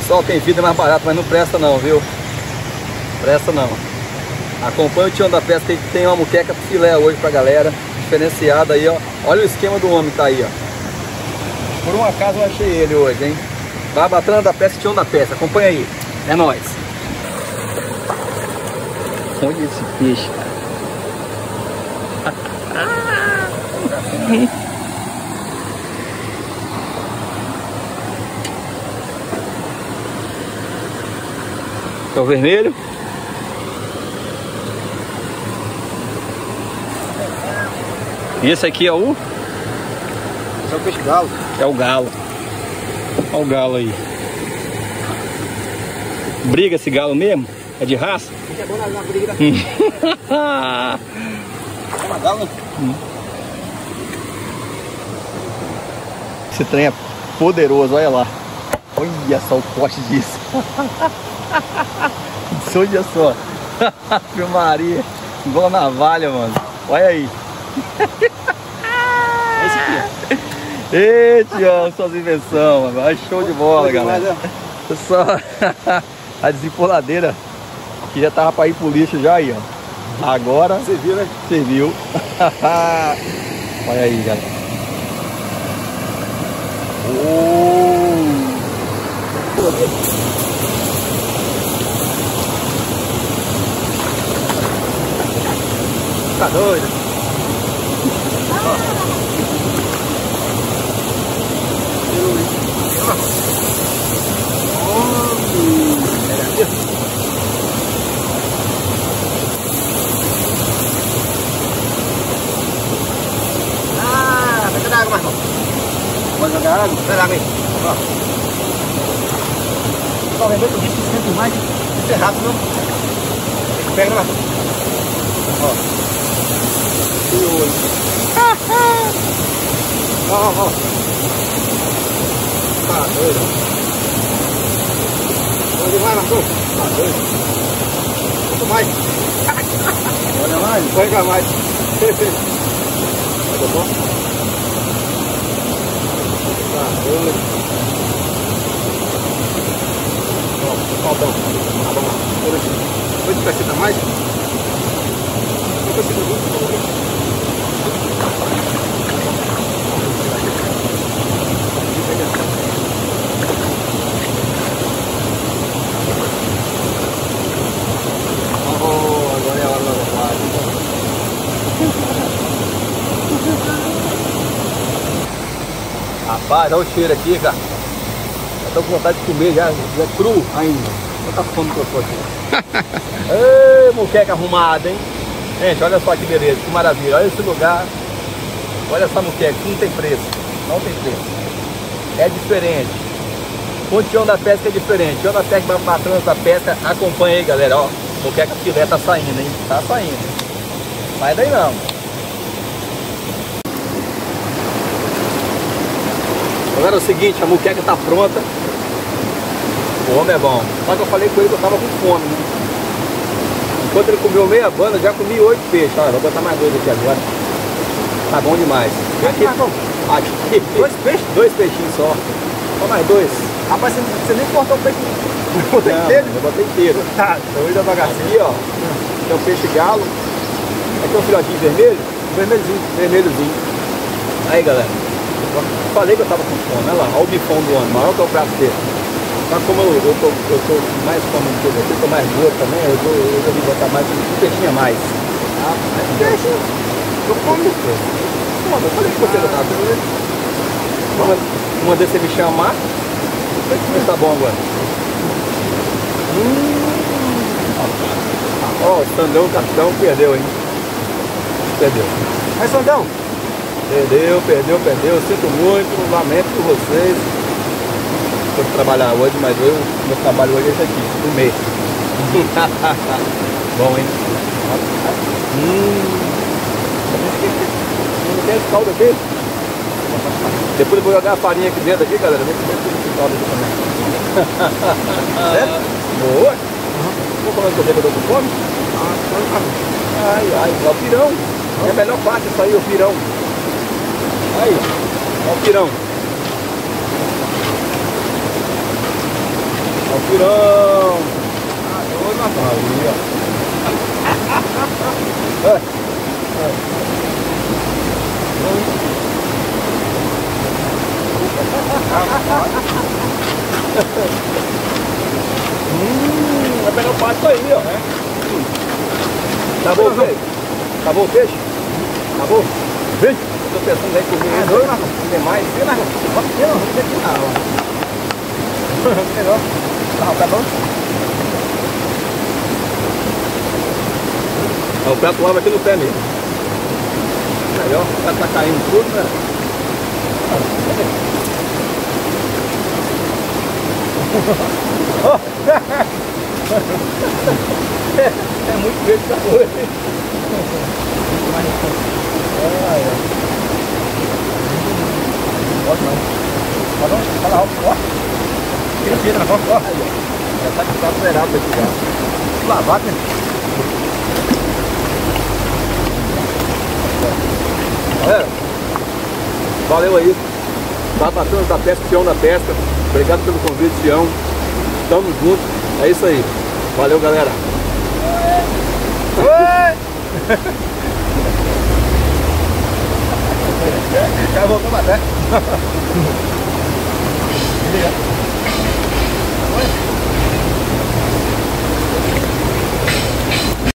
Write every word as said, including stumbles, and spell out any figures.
Só tem vida mais barato, mas não presta não, viu? Presta não. Acompanha o Tião da Pesca que tem uma muqueca filé hoje pra galera. Diferenciada aí, ó. Olha o esquema do homem que tá aí, ó. Por um acaso eu achei ele hoje, hein? Barbatana da Pesca, Tião da Pesca. Acompanha aí. É nóis. Olha esse peixe, cara. É o vermelho. Esse aqui é o... Esse é o peixe galo. É o galo. Olha o galo aí. Briga esse galo mesmo? É de raça? É bom na briga. É uma galo, né? Esse trem é poderoso, olha lá. Olha só o poste disso. Olha só. Filmaria. Igual navalha, mano. Olha aí. Esse aqui. Ei, Tião, suas invenções, mano. Show de bola, galera. Só a desempoladeira que já tava pra ir pro lixo já aí, ó. Agora. Você viu, né? Você viu. Olha aí, galera. Oh. Tá doido? Ah, vai jogar água, Marcão. Pode jogar água? Pega água aí. Ó. Só vendo que o bicho sempre mais. Isso é rápido, não? Pega, né, Marcão? Ó. E o olho. Ó, ó, ó. Tá doido. Onde vai, Marcão? Tá doido. Muito mais. Olha mais. Pega mais. Tá bom? Tá doido. Ó, ó, bom. Tá bom lá. Depois de caceta mais. Não consigo muito. Rapaz, olha o cheiro aqui, cara. Eu tô com vontade de comer já, já cru ainda. Quanta fome que eu tô aqui. Ei, muqueca arrumada, hein? Gente, olha só que beleza, que maravilha. Olha esse lugar. Olha essa muqueca, não tem preço. Não tem preço. É diferente. O Tião da Pesca é diferente. Tião da Pesca, Barbatana da Pesca. Acompanha aí, galera. Ó, muqueca filé tá saindo, hein? Tá saindo. Sai daí não. Agora é o seguinte, a muqueca tá pronta. O homem é bom. Só que eu falei com ele que eu tava com fome, né? Enquanto ele comeu meia banda, já comi oito peixes. Olha, vou botar mais dois aqui agora. Tá bom demais. Aqui, aqui, Dois peixes? Dois peixinhos só. Só mais dois. Rapaz, você, você nem cortou o peixe. Botei inteiro? Eu botei inteiro. Tá doido, bagacinha. Aqui, ó. Tem o peixe galo. Aqui é um filhotinho vermelho. Vermelhozinho. Vermelhozinho. Aí, galera. Falei que eu tava com fome. Olha lá. Olha o bifão do homem. Maior que é o prato dele. Só como eu, eu, tô, eu tô mais fome do que você, eu tô mais gordo também, eu, tô, eu resolvi botar mais um peixinho a mais. Ah, mas peixe. Eu como. Eu falei que você não tava. Uma, uma vez você me chamar. Mas tá bom agora. Hum. Ó, o Sandão, o capitão, perdeu, hein? Perdeu. Aí, Sandão. Perdeu, perdeu, perdeu. Sinto muito, lamento por vocês. Vou trabalhar hoje, mas eu, meu trabalho hoje é esse aqui, comer. Bom, hein? Hum. Não tem esse caldo aqui? Depois eu vou jogar a farinha aqui dentro aqui, galera. Vem comer esse caldo aqui também. Certo? Boa. Uhum. Vou falando que eu tô com fome? Ai, ai, é o pirão. É a melhor parte isso aí, o pirão. Aí, ó. É o pirão. Ó o pirão. Ah, doido, Marcão. Aí, ó. É. É. hum, vai pegar o pato aí, ó. É. Acabou o peixe? Acabou o peixe? Acabou? Vem! Eu tô pensando aí comer. É doido, Marcão. Tem mais? Tem, Marcão. Pode ter, não. Não tem aqui, não. Melhor. Tá, tá bom? O prato lava aqui no pé mesmo. Melhor, o prato tá caindo tudo, né? é, é muito medo da coisa. Ah, é. Pode não. Pode não. Fala alto, ó. Tira, tira na foto, ó. Já tá com o prato zerado aqui já. Lavado, né? É. Valeu aí. Tá batendo da pesca, Tião na pesca. Obrigado pelo convite, Tião. Tamo junto. É isso aí. Valeu, galera. Oi! Já voltou a bater.